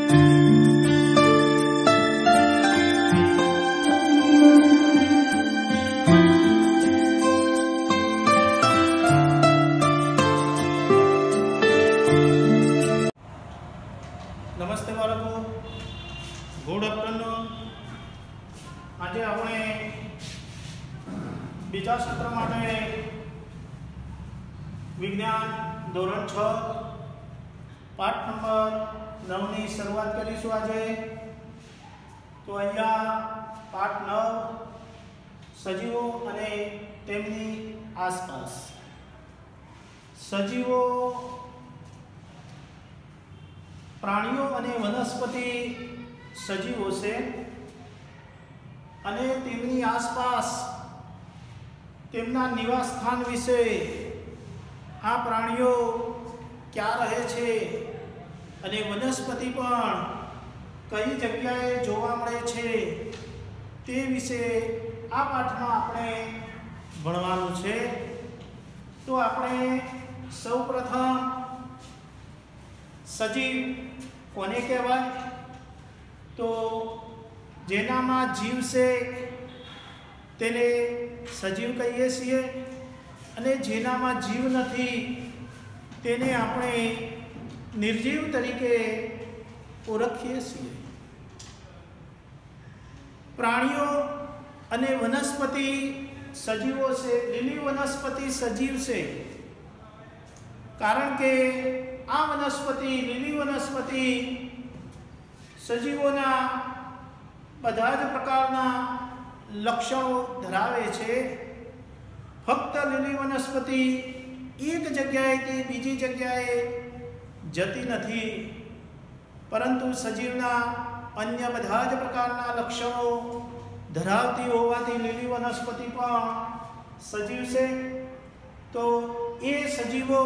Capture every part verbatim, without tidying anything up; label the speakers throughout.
Speaker 1: नमस्ते बाळको, good afternoon. आज આપણે બીજા સત્ર માટે વિજ્ઞાન ધોરણ છ પાઠ નંબર નવ ની શરૂઆત કરીશું। આજે તો અહીંયા પાઠ નવ સજીવો અને તેમની આસપાસ। સજીવો प्राणियों અને वनस्पति सजीवों से અને તેમની આસપાસ તેમના નિવાસ સ્થાન વિશે આ પ્રાણીઓ ક્યાં રહે છે અને વનસ્પતિ પણ કઈ જગ્યાએ જોવા મળે છે તે વિશે આ પાઠમાં આપણે ભણવાનું છે। તો આપણે સૌપ્રથમ सजीव कोने कहवाय? तो जेनामां जीव से तेने सजीव कहीए छीए अने जेनामां जीव नथी तेने आपणे निर्जीव तरीके ओळखीए छीए। प्राणियों अने वनस्पति सजीवों से, લીલી वनस्पति सजीव से, कारण के आ वनस्पति લીલી वनस्पति सजीवों बधा ज प्रकारना लक्षणों धरावे छे। फक्त લીલી वनस्पति एक जग्याएथी बीजी जग्याए जती नथी, परंतु सजीवना अन्य बधा ज प्रकारना लक्षणों धरावती होवाथी લીલી वनस्पति पण सजीव छे। तो ए सजीवों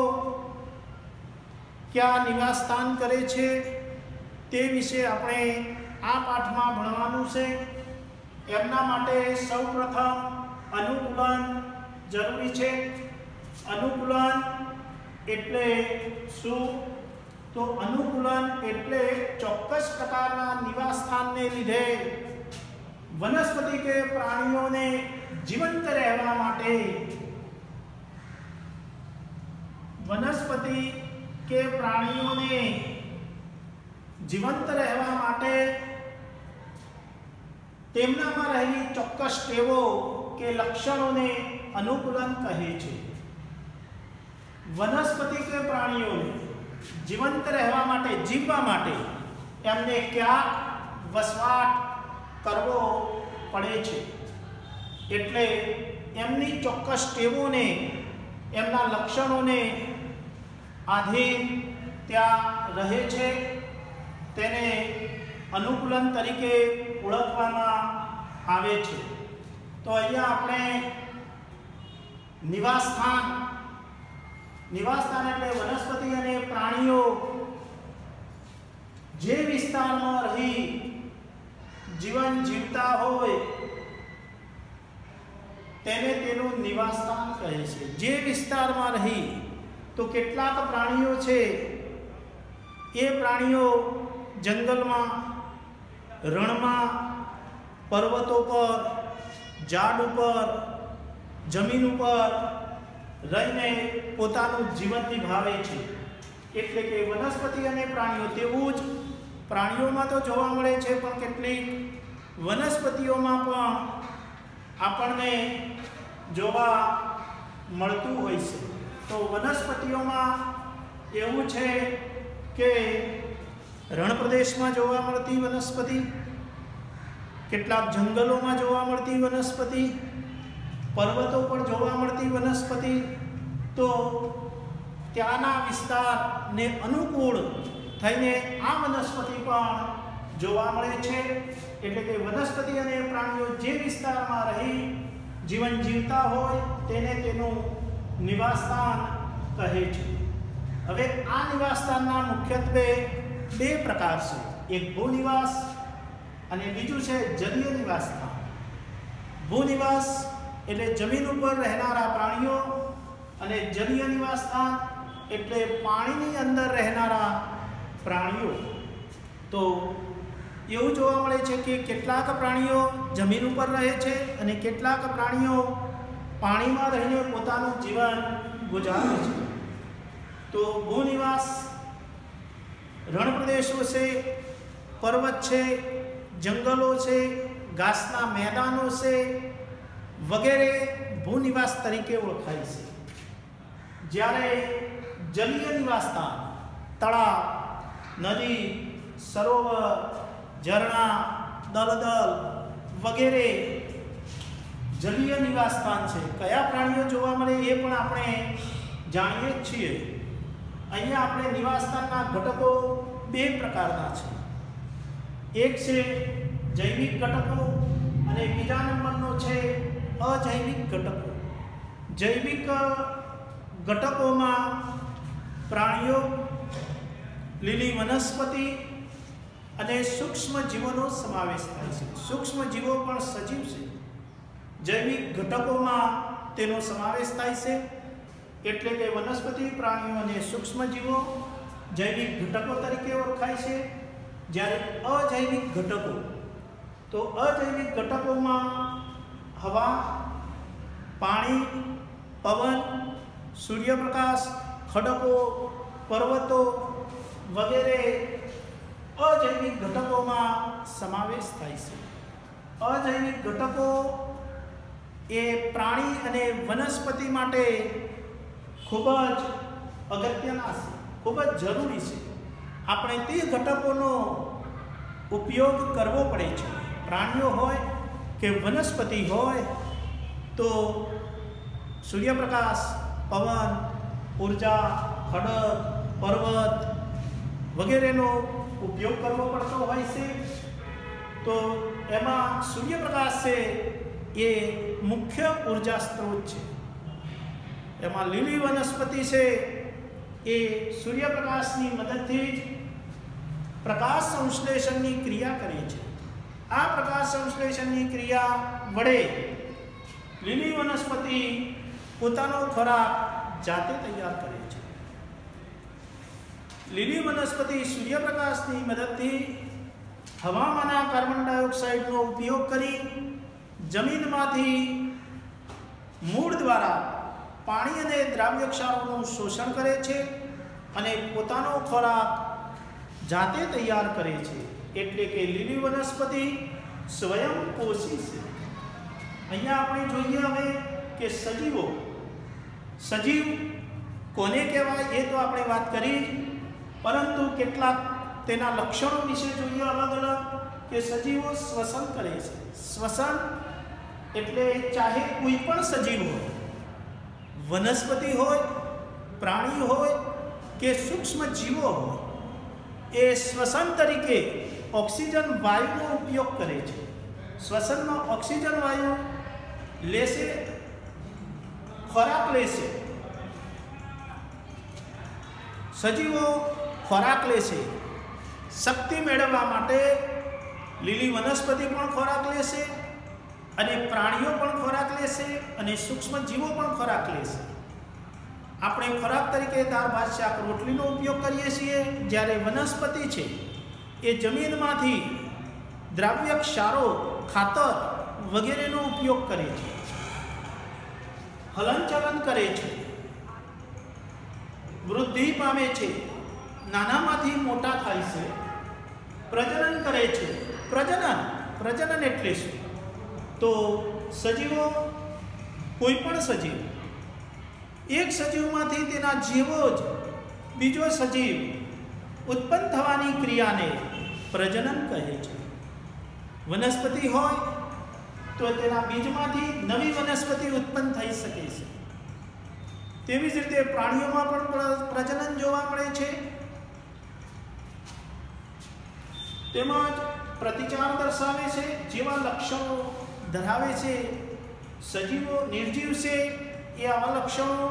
Speaker 1: क्या निवास स्थान करे छे ते विषे आपणे आ पाठमां भणवानुं छे। एमना माटे सौप्रथम अनुकूलन जरूरी छे। अनुकूलन एटले शुं? तो अनुकूलन एटले चोक्कस प्रकारना निवास स्थानने लीधे वनस्पति के प्राणियोने जीवंत रहेवा माटे वनस्पति के प्राणियों ने जीवंत रहवा माटे तेमनामां रहेली चोक्कस टेवो के लक्षणों ने अनुकूलन कहे छे। वनस्पति के प्राणियों ने जीवंत रहवा माटे, जीववा माटे एमने क्या वसवाट करवो पड़े छे, एटले एमनी चोक्कस टेवों ने, एमना लक्षणों ने आधीन त्या रहे छे, तेने अनुकूलन तरीके ओळखवामां आवे छे। तो अहींया आपणे निवास स्थान, निवास स्थान एटले वनस्पति अने प्राणीओ जे विस्तारमां रही जीवन जीवता होय तेने तेनुं निवास स्थान कहे छे। जे विस्तारमां रही तो केटलाक प्राणीओ छे ए प्राणीओ जंगल में, रण में, पर्वतों पर, झाड़ पर, जमीन पर रहीने पोतानुं जीवन निभावे छे। एटले के वनस्पति अने प्राणीओ तेवुं ज प्राणीओमां तो जोवा मळे छे, पण केटलीक वनस्पतिओमां पण आपणने जोवा मळतुं होय छे। तो वनस्पतिओं में एवं है कि रण प्रदेश में जोवा मळती वनस्पति, केटलाक जंगलों में जोवा मळती वनस्पति, पर्वतों पर जोवा मळती वनस्पति। तो त्याना विस्तार ने अनुकूल थईने आ वनस्पति पण जोवा मळे छे। एटले के वनस्पति अने प्राणीओ जे विस्तारमां रही जीवन जीवता होय तेने तेनुं निवास स्थान कहे छे। हवे आ निवास स्थानना मुख्यत्वे बे प्रकार छे, एक भूनिवास अने बीजुं छे जलीय निवास स्थान। भूनिवास एटले जमीन पर रहनारा प्राणीओ अने जलीय निवास स्थान एटले पाणीनी अंदर रहनारा प्राणीओ। તો એવું જોવા મળે છે કે કેટલાક પ્રાણીઓ જમીન ઉપર રહે છે અને કેટલાક પ્રાણીઓ પાણીમાં રહીને પોતાનું જીવન ગુજારે છે. તો ભૂનિવાસ રણ પ્રદેશો છે, પર્વત છે, જંગલો છે, ઘાસના મેદાનો છે વગેરે ભૂનિવાસ તરીકે ઓળખાય છે. જ્યારે જલીય નિવાસસ્થાન તળાવ, નદી, સરોવર, ઝરણા, દલદલ વગેરે જલીય નિવાસસ્થાન છે. કયા પ્રાણીઓ જોવા મળે એ પણ આપણે જાણીએ જ છીએ. અહીંયા આપણે નિવાસસ્થાનના ઘટકો બે પ્રકારના છે. એક છે જૈવિક ઘટકો અને બીજા નંબરનો છે અજૈવિક ઘટકો. જૈવિક ઘટકોમાં પ્રાણીઓ, લીલી વનસ્પતિ અને સૂક્ષ્મ જીવોનો સમાવેશ થાય છે. સૂક્ષ્મ જીવો પણ સજીવ છે. જૈવિક ઘટકોમાં તેનો સમાવેશ થાય છે, એટલે કે વનસ્પતિ, પ્રાણીઓ અને સૂક્ષ્મ જીવો જૈવિક ઘટકો તરીકે ઓળખાય છે. જ્યારે અજૈવિક ઘટકો, તો અજૈવિક ઘટકોમાં હવા, પાણી, પવન, સૂર્યપ્રકાશ, ખડકો, પર્વતો વગેરે અજૈવિક ઘટકોમાં સમાવેશ થાય છે. અજૈવિક ઘટકો એ પ્રાણી અને વનસ્પતિ માટે ખૂબ જ અગત્યના છે, ખૂબ જ જરૂરી છે. આપણે તે ઘટકોનો ઉપયોગ કરવો પડે છે. પ્રાણીઓ હોય કે વનસ્પતિ હોય તો સૂર્યપ્રકાશ, પવન, ઉર્જા, ખડક, પર્વત વગેરેનો ઉપયોગ કરવો પડતો હોય છે. તો એમાં સૂર્યપ્રકાશ છે એ મુખ્ય ઉર્જા સ્ત્રોત છે. એમાં લીલી વનસ્પતિ છે એ સૂર્યપ્રકાશની મદદથી જ પ્રકાશ સંશ્લેષણની ક્રિયા કરે છે. આ પ્રકાશ સંશ્લેષણની ક્રિયા વડે લીલી વનસ્પતિ પોતાનો ખોરાક જાતે તૈયાર કરે છે. લીલી વનસ્પતિ સૂર્યપ્રકાશની મદદથી હવામાંના કાર્બન ડાયોક્સાઇડનો ઉપયોગ કરી જમીનમાંથી મૂળ દ્વારા પાણી અને દ્રાવ્ય ક્ષારોનું શોષણ કરે છે અને પોતાનો ખોરાક જાતે તૈયાર કરે છે. એટલે કે લીલી વનસ્પતિ સ્વયંપોષી છે. અહીંયા આપણે જોઈએ હવે કે સજીવો, સજીવ કોને કહેવાય એ તો આપણે વાત કરી, પરંતુ કેટલાક તેના લક્ષણો વિશે જોઈએ અલગ અલગ. કે સજીવો શ્વસન કરે છે. શ્વસન એટલે ચાહે કોઈ પણ સજીવ હોય, વનસ્પતિ હોય, પ્રાણી હોય કે સૂક્ષ્મ જીવો હોય, એ શ્વસન તરીકે ઓક્સિજન વાયુનો ઉપયોગ કરે છે. શ્વસનમાં ઓક્સિજન વાયુ લેશે, ખોરાક લેશે. સજીવો ખોરાક લેશે. શક્તિ મેળવવા માટે લીલી વનસ્પતિ પણ ખોરાક લેશે અને પ્રાણીઓ પણ ખોરાક લેશે અને સૂક્ષ્મ જીવો પણ ખોરાક લેશે. આપણે ખોરાક તરીકે દાળ, ભાત, શાક, રોટલીનો ઉપયોગ કરીએ છીએ, જ્યારે વનસ્પતિ છે એ જમીનમાંથી દ્રાવ્ય ક્ષારો, ખાતર વગેરેનો ઉપયોગ કરે છે, હલનચલન કરે છે, વૃદ્ધિ પામે છે, નાનામાંથી મોટા થાય છે, પ્રજનન કરે છે. પ્રજનન પ્રજનન એટલે શું? તો સજીવો, કોઈ પણ સજીવ, એક સજીવમાંથી તેના જેવો જ બીજો સજીવ ઉત્પન્ન થવાની ક્રિયાને પ્રજનન કહે છે. વનસ્પતિ હોય તો તેના બીજમાંથી નવી વનસ્પતિ ઉત્પન્ન થઈ શકે છે. તેવી જ રીતે પ્રાણીઓમાં પણ પ્રજનન જોવા મળે છે. તેમજ પ્રતિચાર દર્શાવે છે, જેવા લક્ષણો ધરાવે છે. સજીવો, નિર્જીવ છે એ આવા લક્ષણો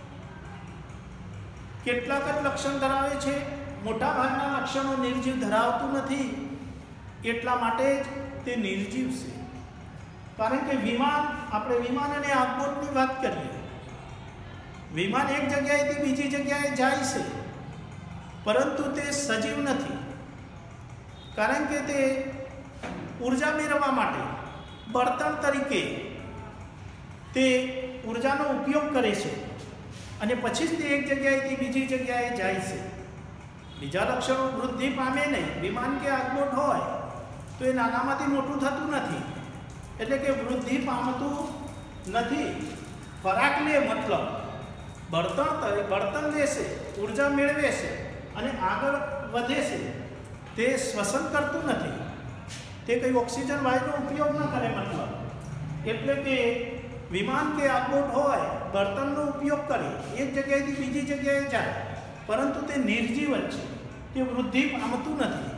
Speaker 1: કેટલાક જ લક્ષણ ધરાવે છે. મોટા ભાગના લક્ષણો નિર્જીવ ધરાવતું નથી, એટલા માટે જ તે નિર્જીવ છે. કારણ કે વિમાન, આપણે વિમાન અને આગબોટની વાત કરીએ, વિમાન એક જગ્યાએથી બીજી જગ્યાએ જાય છે, પરંતુ તે સજીવ નથી. કારણ કે તે ઉર્જા મેળવવા માટે બળતણ તરીકે તે ઉર્જાનો ઉપયોગ કરે છે અને પછી જ તે એક જગ્યાએથી બીજી જગ્યાએ જાય છે. બીજા લક્ષણો વૃદ્ધિ પામે નહીં. વિમાન કે આગબોટ હોય તો એ નાનામાંથી મોટું થતું નથી, એટલે કે વૃદ્ધિ પામતું નથી. ખોરાક લે મતલબ બળતણ બળતણ લેશે, ઉર્જા મેળવે છે અને આગળ વધે છે. તે શ્વસન કરતું નથી, તે કંઈ ઓક્સિજન વાયુનો ઉપયોગ ન કરે મતલબ. એટલે કે વિમાન કે આગબોટ હોય બળતણનો ઉપયોગ કરે, એક જગ્યાએથી બીજી જગ્યાએ જાય, પરંતુ તે નિર્જીવન છે, તે વૃદ્ધિ પામતું નથી.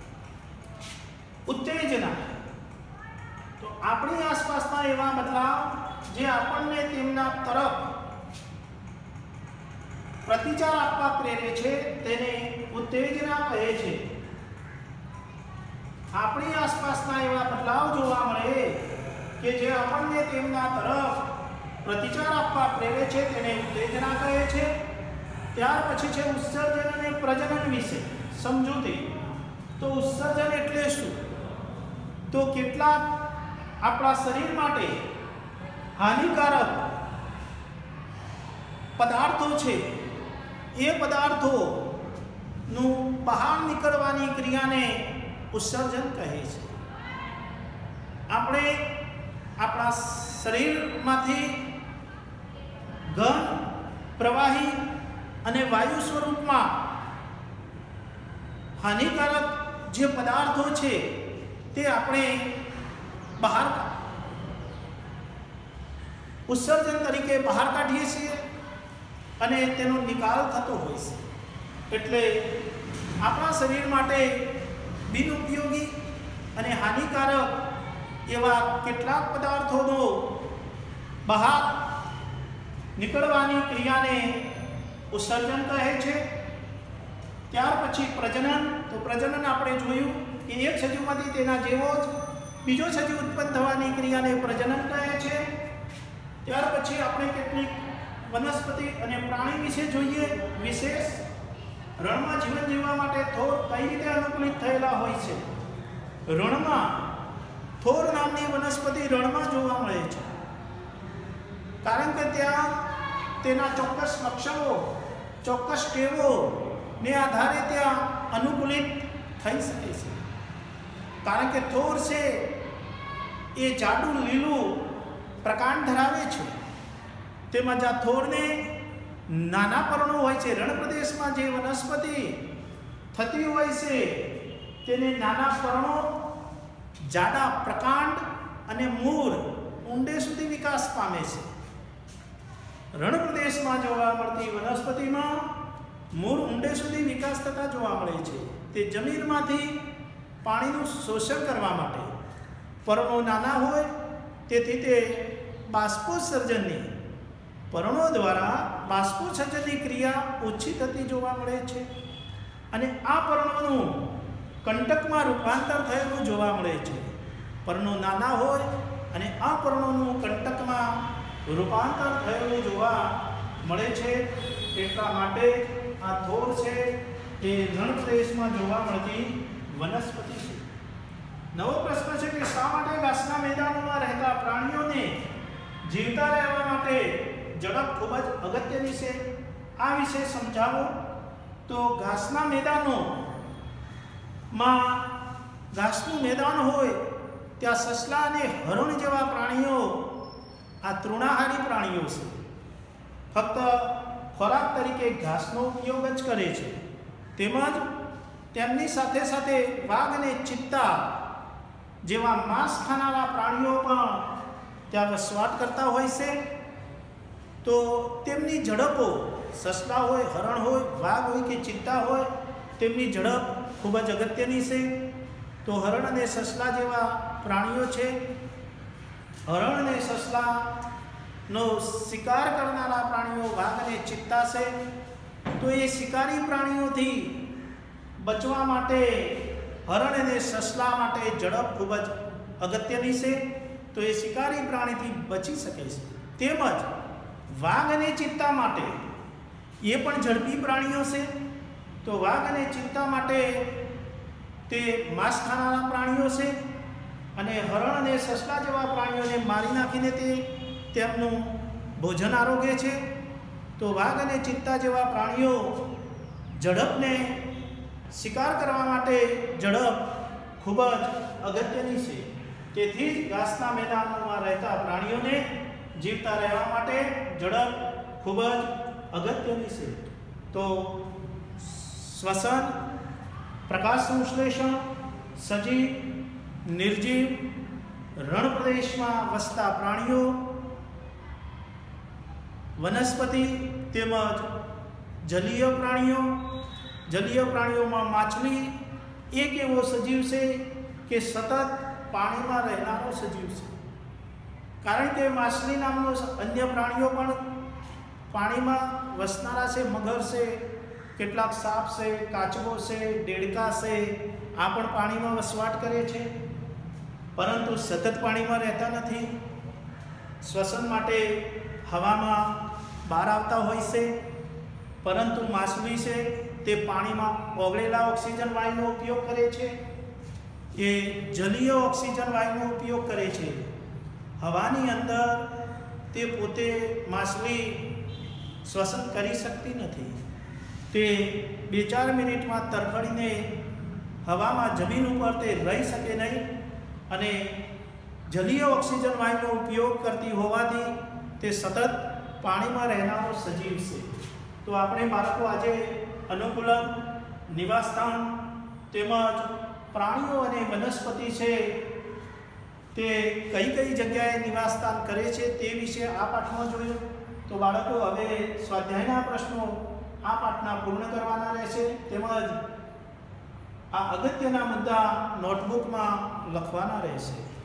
Speaker 1: ઉત્તેજના તો આપણી આસપાસના એવા બદલાવ જે આપણને તેમના તરફ પ્રતિચાર આપવા પ્રેરે છે તેને ઉત્તેજના કહે છે. આપણી આસપાસના એવા બદલાવ જોવા મળે કે જે આપણને તેમના તરફ પ્રતિચાર આપવા પ્રેરે છે તેને ઉત્તેજના કહે છે. ત્યાર પછી છે ઉત્સર્જન અને પ્રજનન વિશે સમજૂતી. તો ઉત્સર્જન એટલે શું? તો કેટલાક આપણા શરીર માટે હાનિકારક પદાર્થો છે, એ પદાર્થોનું બહાર નીકળવાની ક્રિયાને ઉત્સર્જન કહે છે. આપણે આપણા શરીરમાંથી ઘન, પ્રવાહી અને વાયુ સ્વરૂપમાં હાનિકારક જે પદાર્થો છે તે આપણે બહાર ઉત્સર્જન તરીકે બહાર કાઢીએ છીએ અને તેનો નિકાલ થતો હોય છે. એટલે આપણા શરીર માટે બિનઉપયોગી અને હાનિકારક એવા કેટલાક પદાર્થોનો બહાર નીકળવાની ક્રિયાને ઉત્સર્જન કહે છે. ત્યાર પછી પ્રજનન. તો પ્રજનન આપણે જોયું કે એક સજીવમાંથી તેના જેવો જ બીજો સજીવ ઉત્પન્ન થવાની ક્રિયાને પ્રજનન કહે છે. ત્યાર પછી આપણે કેટલીક વનસ્પતિ અને પ્રાણી વિશે જોઈએ. વિશેષ રણમાં જીવન જીવવા માટે થોર કઈ રીતે અનુકૂલિત થયેલા હોય છે. રણમાં થોર નામની વનસ્પતિ રણમાં જોવા મળે છે, કારણ કે ત્યાં તેના ચોક્કસ લક્ષણો, ચોક્કસ ટેવો ને આધારે ત્યાં અનુકૂલિત થઈ શકે છે. કારણ કે થોર છે એ જાડું લીલું પ્રકાંડ ધરાવે છે. તેમજ આ થોરને નાના પર્ણો હોય છે. રણ પ્રદેશમાં જે વનસ્પતિ થતી હોય છે તેને નાના પર્ણો, જાડા પ્રકાંડ અને મૂળ ઊંડે સુધી વિકાસ પામે છે. રણ પ્રદેશમાં જોવા મળતી વનસ્પતિમાં મૂળ ઊંડે સુધી વિકાસ થતા જોવા મળે છે. તે જમીનમાંથી પાણીનું શોષણ કરવા માટે પર્ણો નાના હોય તેથી તે બાષ્પોત્સર્જનની પર્ણો દ્વારા બાષ્પોત્સર્જનની ક્રિયા ઓછી થતી જોવા મળે છે અને આ પર્ણોનું કંટકમાં રૂપાંતર થયેલું જોવા મળે છે. પર્ણો નાના હોય અને આ પર્ણોનું કંટકમાં રૂપાંતર થયેલું જોવા મળે છે. એટલા માટે આ થોર છે એ રણ પ્રદેશમાં જોવા મળતી વનસ્પતિ છે. નવો પ્રશ્ન છે કે શા માટે ઘાસના મેદાનોમાં રહેતા પ્રાણીઓને જીવતા રહેવા માટે ઝડપ ખૂબ જ અગત્યની છે? આ વિશે સમજાવો. તો ઘાસના મેદાનોમાં ઘાસનું મેદાન હોય ત્યાં સસલા અને હરણ જેવા પ્રાણીઓ આ તૃણાહારી પ્રાણીઓ છે. ફક્ત ખોરાક તરીકે ઘાસનો ઉપયોગ જ કરે છે. તેમજ તેમની સાથે સાથે વાઘ અને ચિત્તા જેવા માંસ ખાનારા પ્રાણીઓ પણ ત્યાં વસવાટ કરતા હોય છે. તો તેમની ઝડપો, સસલા હોય, હરણ હોય, વાઘ હોય કે ચિત્તા હોય, તેમની ઝડપ ખૂબ જ અગત્યની છે. તો હરણ અને સસલા જેવા પ્રાણીઓ છે. હરણ અને સસલાનો શિકાર કરનારા પ્રાણીઓ વાઘ અને ચિત્તા છે. તો એ શિકારી પ્રાણીઓથી બચવા માટે હરણ અને સસલા માટે ઝડપ ખૂબ જ અગત્યની છે. તો એ શિકારી પ્રાણીથી બચી શકે છે. તેમજ વાઘ અને ચિત્તા માટે એ પણ ઝડપી પ્રાણીઓ છે. તો વાઘ અને ચિત્તા માટે તે માંસ ખાનારા પ્રાણીઓ છે અને હરણ અને સસલા જેવા પ્રાણીઓને મારી નાખીને તે તેમનું ભોજન આરોગે છે. તો વાઘ અને ચિત્તા જેવા પ્રાણીઓ ઝડપને શિકાર કરવા માટે ઝડપ ખૂબ જ અગત્યની છે. તેથી જ ઘાસના મેદાનોમાં રહેતા પ્રાણીઓને જીવતા રહેવા માટે ઝડપ ખૂબ જ અગત્યની છે. તો શ્વસન, પ્રકાશ સંશ્લેષણ, સજીવ, નિર્જીવ, રણ પ્રદેશમાં વસતા પ્રાણીઓ, વનસ્પતિ તેમજ જલીય પ્રાણીઓ. જલીય પ્રાણીઓમાં માછલી એક એવો સજીવ છે કે સતત પાણીમાં રહેનારો સજીવ છે. કારણ કે માછલી નામનો અન્ય પ્રાણીઓ પણ પાણીમાં વસનારા છે. મગર છે, કેટલાક સાપ છે, કાચબો છે, દેડકા છે, આ પણ પાણીમાં વસવાટ કરે છે, પરંતુ સતત પાણીમાં રહેતા નથી. શ્વસન માટે હવામાં બહાર આવતા હોય છે, પરંતુ માછલી છે તે પાણીમાં ઓગળેલા ઓક્સિજન વાયુનો ઉપયોગ કરે છે. એ જલીય ઓક્સિજન વાયુનો ઉપયોગ કરે છે. હવાની અંદર તે પોતે માછલી શ્વસન કરી શકતી નથી. તે બે ચાર મિનિટમાં તરફડીને હવામાં જમીન ઉપર તે રહી શકે નહીં અને જલીય ઓક્સિજન વાયુનો ઉપયોગ કરતી હોવાથી તે સતત પાણીમાં રહેનારો સજીવ છે. તો આપણે બાળકો આજે અનુકૂલન, નિવાસસ્થાન તેમજ પ્રાણીઓ અને વનસ્પતિ છે તે કઈ કઈ જગ્યાએ નિવાસસ્થાન કરે છે તે વિશે આ પાઠમાં જોયું. તો બાળકો હવે સ્વાધ્યાયના પ્રશ્નો આ પાઠના પૂર્ણ કરવાના રહેશે, તેમજ આ અગત્યના મુદ્દા નોટબુકમાં લખવાના રહેશે.